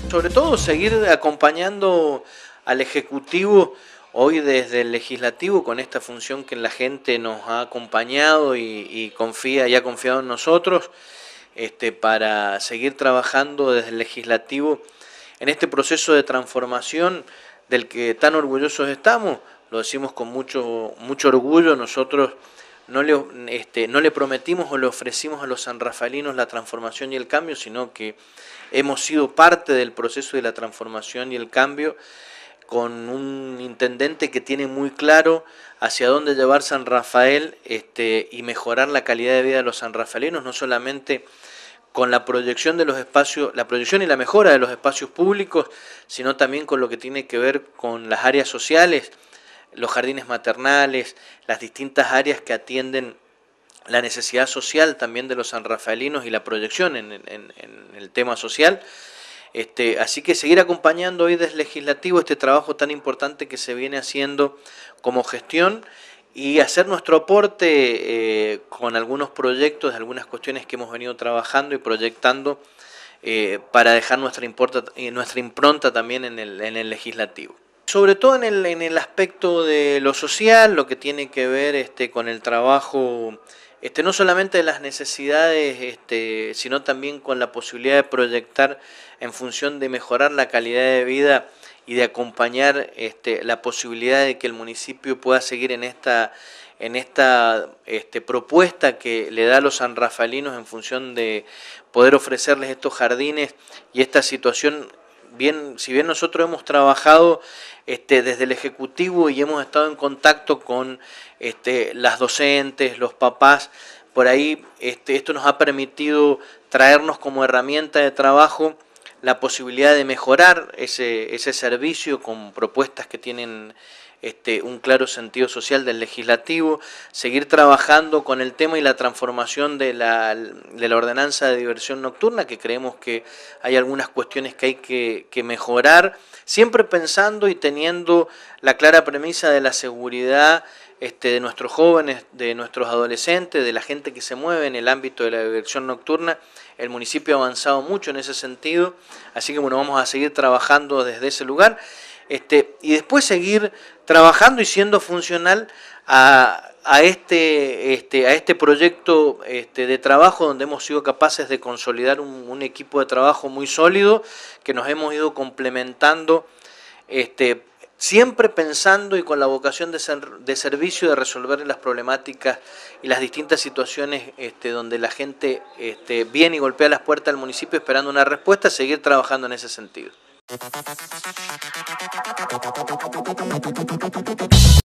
Sobre todo seguir acompañando al Ejecutivo hoy desde el Legislativo con esta función que la gente nos ha acompañado y confía y ha confiado en nosotros, para seguir trabajando desde el Legislativo en este proceso de transformación del que tan orgullosos estamos. Lo decimos con mucho orgullo. Nosotros no le prometimos o le ofrecimos a los sanrafaelinos la transformación y el cambio, sino que hemos sido parte del proceso de la transformación y el cambio, con un intendente que tiene muy claro hacia dónde llevar San Rafael y mejorar la calidad de vida de los sanrafaelinos, no solamente con la proyección de los espacios, la proyección y la mejora de los espacios públicos, sino también con lo que tiene que ver con las áreas sociales, los jardines maternales, las distintas áreas que atienden la necesidad social también de los sanrafaelinos y la proyección en el tema social. Así que seguir acompañando hoy desde el Legislativo este trabajo tan importante que se viene haciendo como gestión y hacer nuestro aporte con algunos proyectos, algunas cuestiones que hemos venido trabajando y proyectando para dejar nuestra impronta también en el Legislativo. Sobre todo en el aspecto de lo social, lo que tiene que ver con el trabajo, no solamente de las necesidades, sino también con la posibilidad de proyectar en función de mejorar la calidad de vida y de acompañar la posibilidad de que el municipio pueda seguir en esta propuesta que le da a los sanrafaelinos en función de poder ofrecerles estos jardines y esta situación. Si bien nosotros hemos trabajado desde el Ejecutivo y hemos estado en contacto con las docentes, los papás, por ahí esto nos ha permitido traernos como herramienta de trabajo la posibilidad de mejorar ese servicio con propuestas que tienen un claro sentido social del Legislativo, seguir trabajando con el tema y la transformación de la ordenanza de diversión nocturna, que creemos que hay algunas cuestiones que hay que mejorar, siempre pensando y teniendo la clara premisa de la seguridad de nuestros jóvenes, de nuestros adolescentes, de la gente que se mueve en el ámbito de la diversión nocturna. El municipio ha avanzado mucho en ese sentido, así que bueno, vamos a seguir trabajando desde ese lugar. Y después seguir trabajando y siendo funcional a este proyecto de trabajo, donde hemos sido capaces de consolidar un equipo de trabajo muy sólido, que nos hemos ido complementando, siempre pensando y con la vocación de servicio, de resolver las problemáticas y las distintas situaciones donde la gente viene y golpea las puertas del municipio esperando una respuesta, seguir trabajando en ese sentido.